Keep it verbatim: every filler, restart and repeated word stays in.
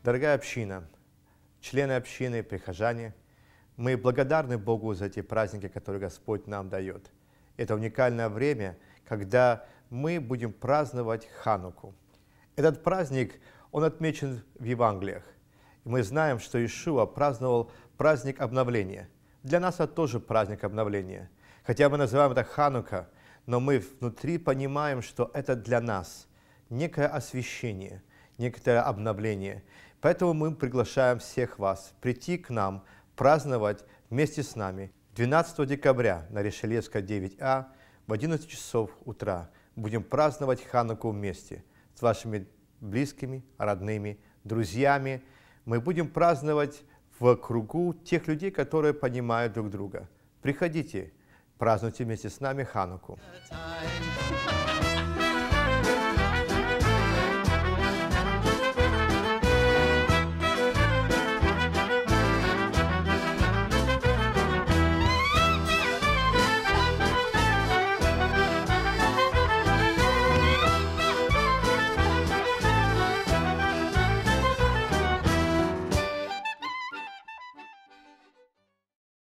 Дорогая община, члены общины, прихожане, мы благодарны Богу за те праздники, которые Господь нам дает. Это уникальное время, когда мы будем праздновать Хануку. Этот праздник, он отмечен в Евангелиях. И мы знаем, что Иешуа праздновал праздник обновления. Для нас это тоже праздник обновления. Хотя мы называем это Ханука, но мы внутри понимаем, что это для нас некое освящение, некоторое обновление. Поэтому мы приглашаем всех вас прийти к нам, праздновать вместе с нами двенадцатого декабря на Ришельевской девять А в одиннадцать часов утра. Будем праздновать Хануку вместе с вашими близкими, родными, друзьями. Мы будем праздновать в кругу тех людей, которые понимают друг друга. Приходите, празднуйте вместе с нами Хануку.